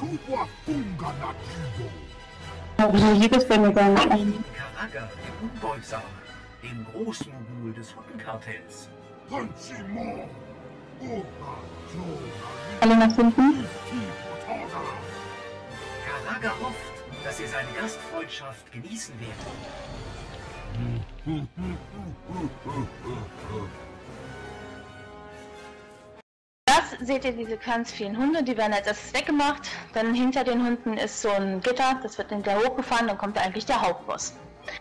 Aber hier gefällt mir gar nicht ein. Karaga, der Unbeugsame, dem Großmogul des Huttenkartells. Alle nach hinten. Karaga hofft, dass ihr seine Gastfreundschaft genießen werdet. Das seht ihr, diese ganz vielen Hunde, die werden als erstes weggemacht. Dann hinter den Hunden ist so ein Gitter, das wird hinterher hochgefahren, dann kommt eigentlich der Hauptboss.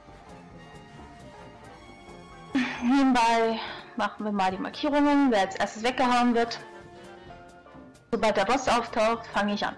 Nebenbei machen wir mal die Markierungen, wer als erstes weggehauen wird. Sobald der Boss auftaucht, fange ich an.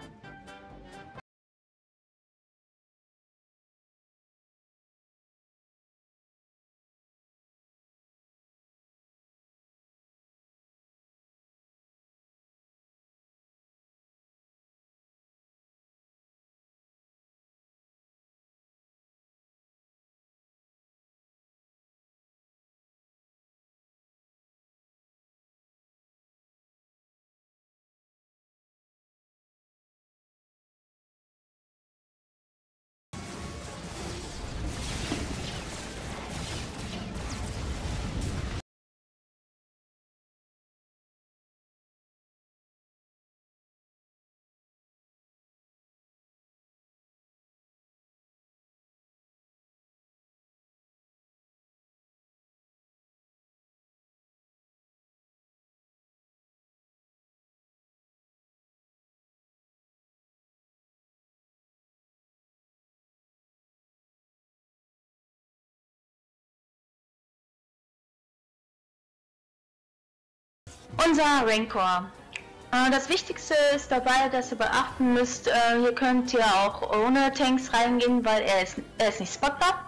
Unser Rancor. Das Wichtigste ist dabei, dass ihr beachten müsst, hier könnt ihr auch ohne Tanks reingehen, weil er ist nicht spotbar.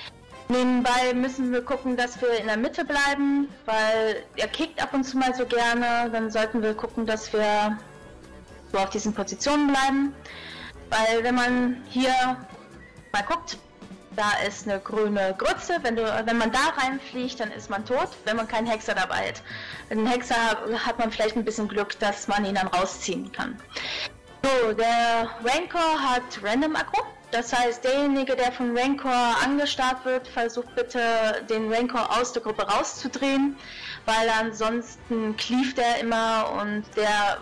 Nebenbei müssen wir gucken, dass wir in der Mitte bleiben, weil er kickt ab und zu mal so gerne. Dann sollten wir gucken, dass wir so auf diesen Positionen bleiben. Weil wenn man hier mal guckt, da ist eine grüne Grütze. Wenn man da reinfliegt, dann ist man tot, wenn man keinen Hexer dabei hat. Mit einem Hexer hat man vielleicht ein bisschen Glück, dass man ihn dann rausziehen kann. So, der Rancor hat Random Aggro. Das heißt, derjenige, der vom Rancor angestarrt wird, versucht bitte den Rancor aus der Gruppe rauszudrehen, weil ansonsten cleaft er immer und der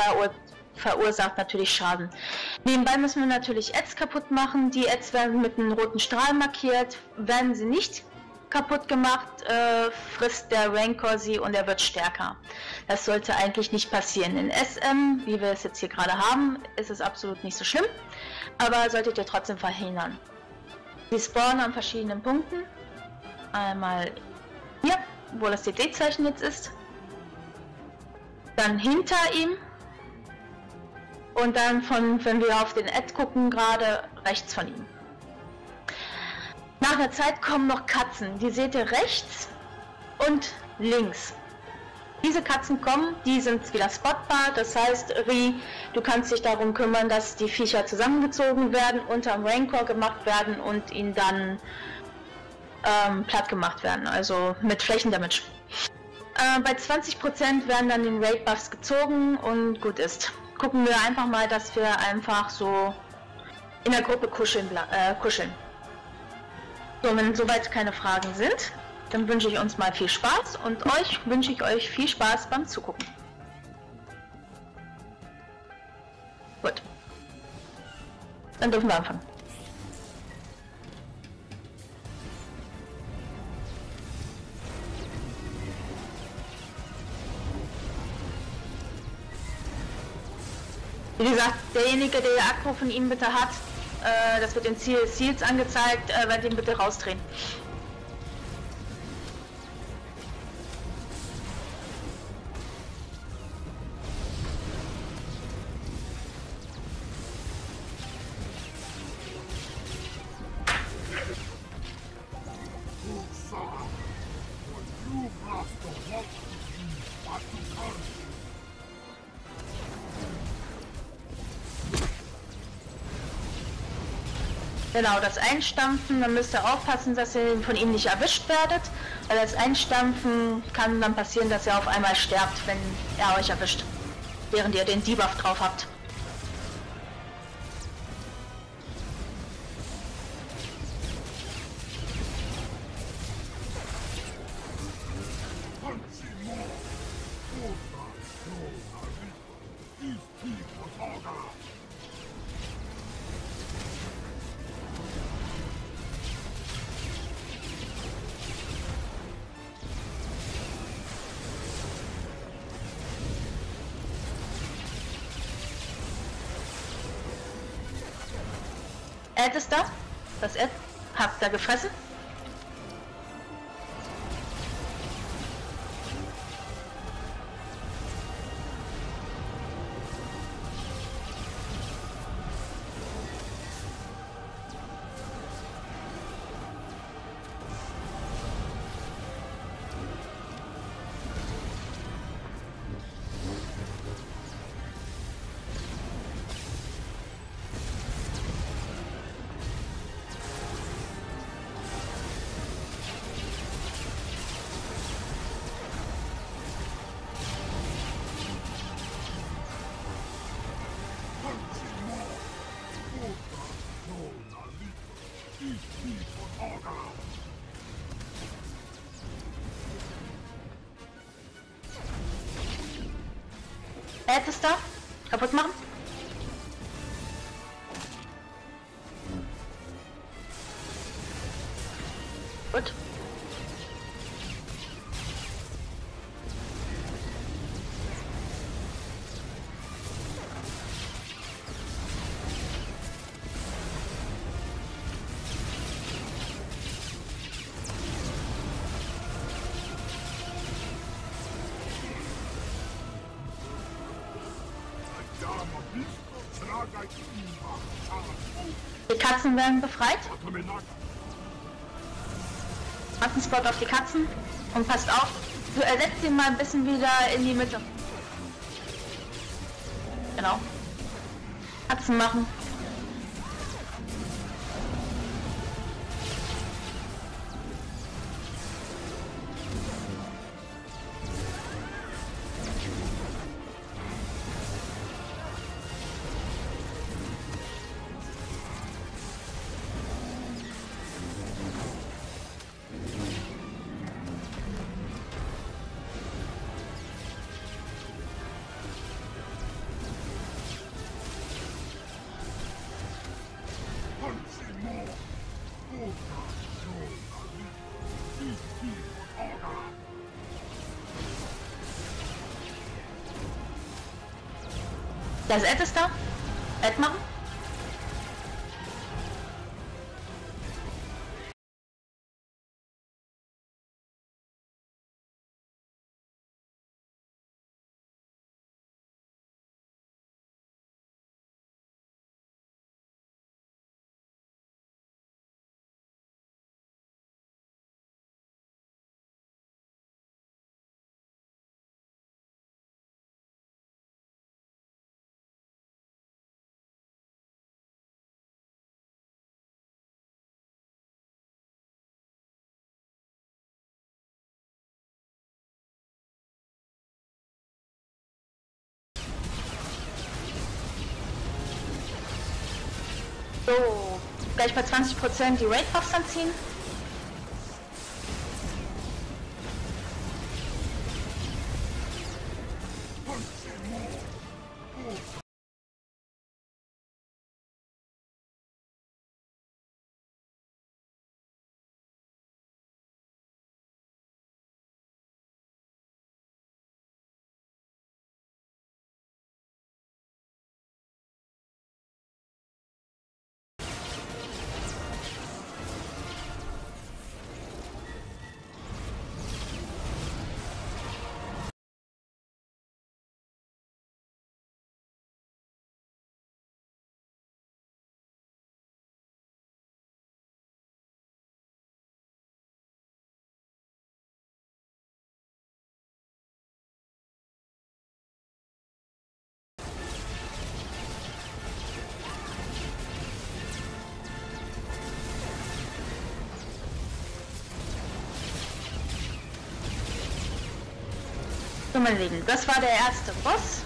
verursacht natürlich Schaden. Nebenbei müssen wir natürlich Ads kaputt machen. Die Ads werden mit einem roten Strahl markiert. Werden sie nicht kaputt gemacht, frisst der Rancor sie und er wird stärker. Das sollte eigentlich nicht passieren. In SM, wie wir es jetzt hier gerade haben, ist es absolut nicht so schlimm, aber solltet ihr trotzdem verhindern. Sie spawnen an verschiedenen Punkten. Einmal hier, wo das DD-Zeichen jetzt ist. Dann hinter ihm. Und dann wenn wir auf den Ad gucken, gerade rechts von ihm. Nach einer Zeit kommen noch Katzen, die seht ihr rechts und links. Diese Katzen kommen, die sind wieder spotbar, das heißt, Ri, du kannst dich darum kümmern, dass die Viecher zusammengezogen werden, unterm Rancor gemacht werden und ihnen dann platt gemacht werden, also mit Flächendamage. Bei 20% werden dann den Raid Buffs gezogen und gut ist. Gucken wir einfach mal, dass wir einfach so in der Gruppe kuscheln. So, wenn soweit keine Fragen sind, dann wünsche ich uns mal viel Spaß und euch wünsche ich euch viel Spaß beim Zugucken. Gut. Dann dürfen wir anfangen. Wie gesagt, derjenige, der Aggro von ihm bitte hat, das wird den Seals angezeigt, werdet ihn bitte rausdrehen. Genau, das Einstampfen, dann müsst ihr aufpassen, dass ihr von ihm nicht erwischt werdet, weil das Einstampfen kann dann passieren, dass ihr auf einmal sterbt, wenn er euch erwischt, während ihr den Debuff drauf habt. Ed ist da. Das Ed habt ihr gefressen. Ed ist da. Kaputt machen. Gut. Die Katzen werden befreit. Macht einen Spot auf die Katzen und passt auf, du ersetzt ihn mal ein bisschen wieder in die Mitte. Genau. Katzen machen. Das Ed ist da. Ed machen. So, gleich bei 20% die Raid-Buffs anziehen. So, meine Lieben, das war der erste Boss.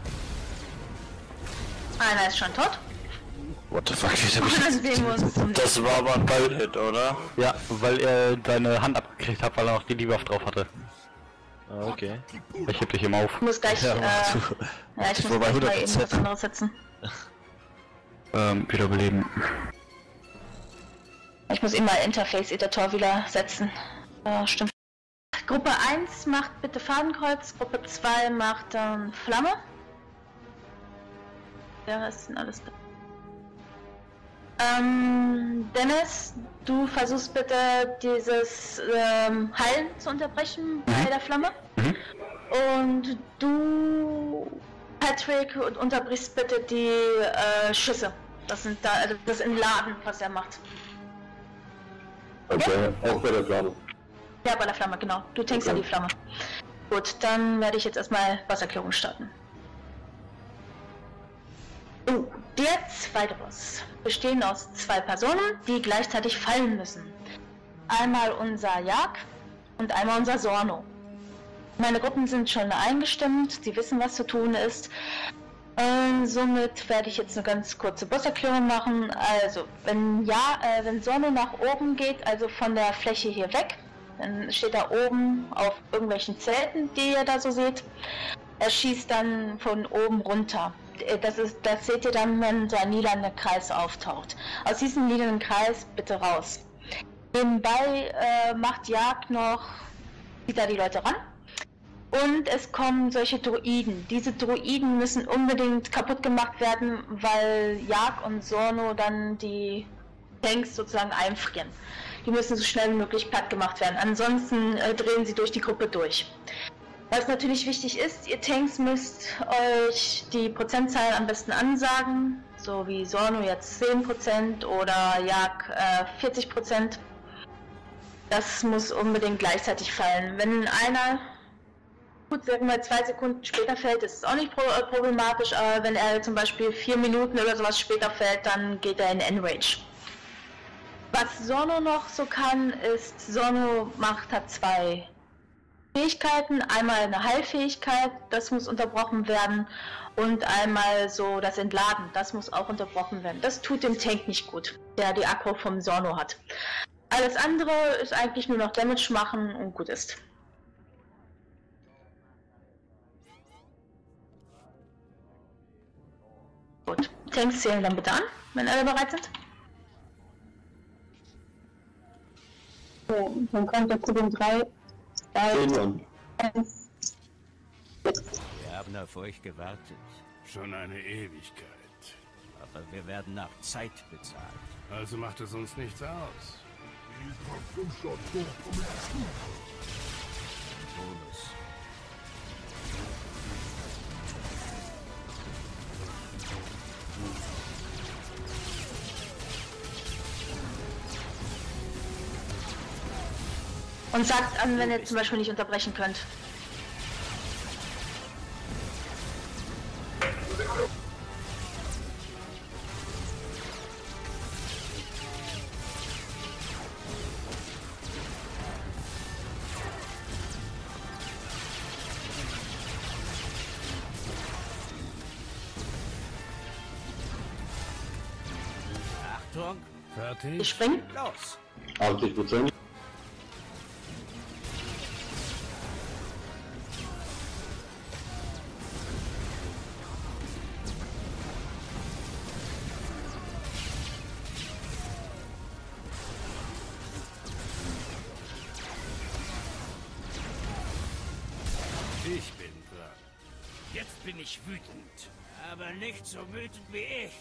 Einer ist schon tot. What the fuck, Und dann sehen wir uns zum das war aber ein Ballhit, oder? Ja, weil er seine Hand abgekriegt hat, weil er noch die Debuff drauf hatte. Ah, okay. Ich heb dich immer auf. Ich muss gleich, Ja, ja, ich muss vorbei, gleich mal eben 100%. was anderes setzen. Wiederbeleben. Ich muss eben mal Interface-Editor wieder setzen. Stimmt. Gruppe 1 macht bitte Fadenkreuz, Gruppe 2 macht dann Flamme. Der Rest sind alles da. Dennis, du versuchst bitte dieses Heilen zu unterbrechen bei der Flamme. Und du, Patrick, unterbrichst bitte die Schüsse. Das sind da, also das Entladen, was er macht. Okay, auch bei der Flamme. Ja, bei der Flamme, genau. Du tankst ja die Flamme. Gut, dann werde ich jetzt erstmal Wasserklärung starten. Der zweite Boss bestehen aus 2 Personen, die gleichzeitig fallen müssen. Einmal unser Jag und einmal unser Sorno. Meine Gruppen sind schon eingestimmt, sie wissen, was zu tun ist. Somit werde ich jetzt eine ganz kurze Bosserklärung machen. Also, wenn Sorno nach oben geht, also von der Fläche hier weg, dann steht er oben auf irgendwelchen Zelten, die ihr da so seht. Er schießt dann von oben runter. Das seht ihr dann, wenn so ein lilaner Kreis auftaucht. Aus diesem lilanen Kreis bitte raus. Nebenbei macht Jag noch, zieht da die Leute ran. Und es kommen solche Druiden. Diese Druiden müssen unbedingt kaputt gemacht werden, weil Jag und Sorno dann die Tanks sozusagen einfrieren. Die müssen so schnell wie möglich platt gemacht werden. Ansonsten drehen sie durch die Gruppe durch. Was natürlich wichtig ist, ihr Tanks müsst euch die Prozentzahl am besten ansagen, so wie Sorno jetzt 10% oder Jag 40%. Das muss unbedingt gleichzeitig fallen. Wenn einer, gut, sagen wir 2 Sekunden später fällt, ist es auch nicht problematisch, aber wenn er zum Beispiel 4 Minuten oder sowas später fällt, dann geht er in Enrage. Was Sorno noch so kann, ist, Sorno hat 2 Fähigkeiten, einmal eine Heilfähigkeit, das muss unterbrochen werden, und einmal so das Entladen, das muss auch unterbrochen werden. Das tut dem Tank nicht gut, der die Aggro vom Sorno hat. Alles andere ist eigentlich nur noch Damage machen und gut ist. Gut, Tanks zählen dann bitte an, wenn alle bereit sind. So, dann kommt er zu den 3, 2, 1. Wir haben auf euch gewartet, Schon eine Ewigkeit. aber wir werden nach Zeit bezahlt. Also macht es uns nichts aus. Bonus. Und sagt an, wenn ihr zum Beispiel nicht unterbrechen könnt. Achtung, Wir Fertig? springen. los! 80%. Ich bin dran. Jetzt bin ich wütend, aber nicht so wütend wie ich.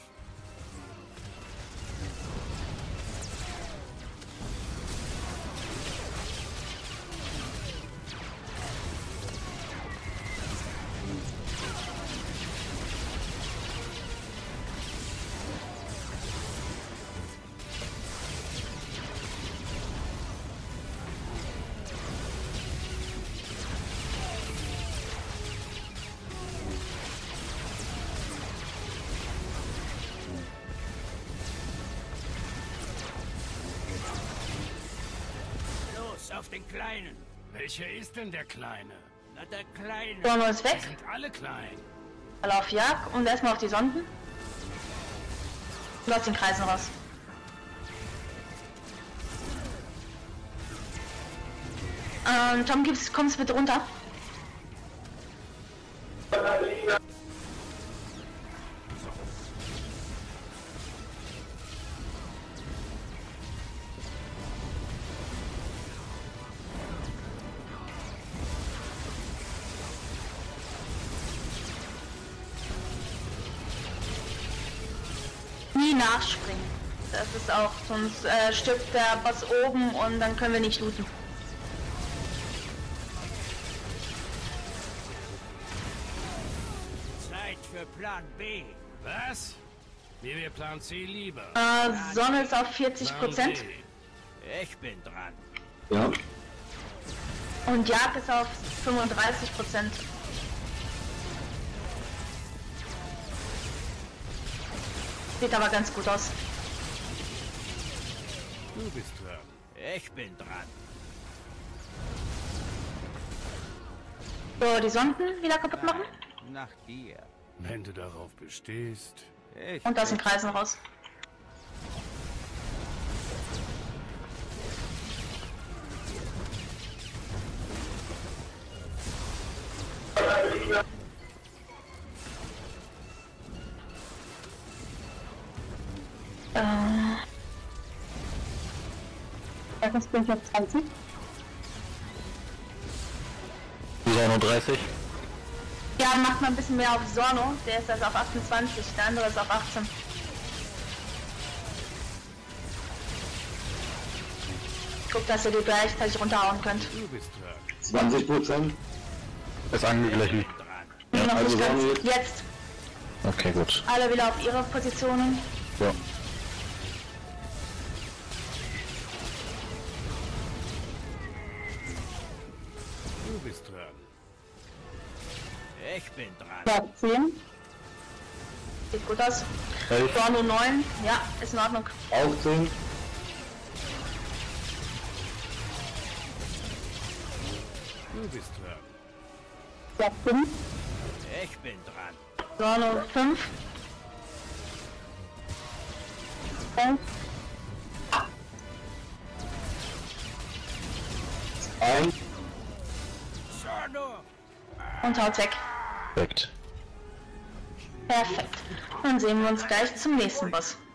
Los, auf den Kleinen! Welcher ist denn der Kleine? Na, der Kleine! Sorno ist weg. Die sind alle klein. Alle auf Jag und erstmal auf die Sonden. Und aus den Kreisen raus. Tom, kommst du bitte runter? nie nachspringen. Das ist auch, sonst stirbt der Boss oben und dann können wir nicht looten. Zeit für Plan B. Was? Mir wäre Plan C lieber. Sonne ist auf 40%. Plan D. Ich bin dran. Ja. Und Jag ist auf 35%. Sieht aber ganz gut aus. Du bist dran. Ich bin dran. So, die Sonden wieder kaputt machen. Nach dir. Wenn du darauf bestehst. Ich Und aus den Kreisen raus. Das bin ich auf 20. Sono 30. Ja, macht mal ein bisschen mehr auf Sorno. Der ist also auf 28, der andere ist auf 18. Guck, dass ihr die gleichzeitig runterhauen könnt. Du bist dran. 20%. Ist angeglichen. Ja, noch also nicht ganz. Sorno Jetzt Okay, gut. alle wieder auf ihre Positionen. Ja. Du bist dran. Ich bin dran. Ja, 10. Sieht gut aus. 11. Sorno 9. Ja, ist in Ordnung. Auch 10. Du bist dran. Ja, 5. Ich bin dran. Sorno 5. 11. 1. Sorno. Und haut weg. Perfekt. Perfekt. Dann sehen wir uns gleich zum nächsten Boss.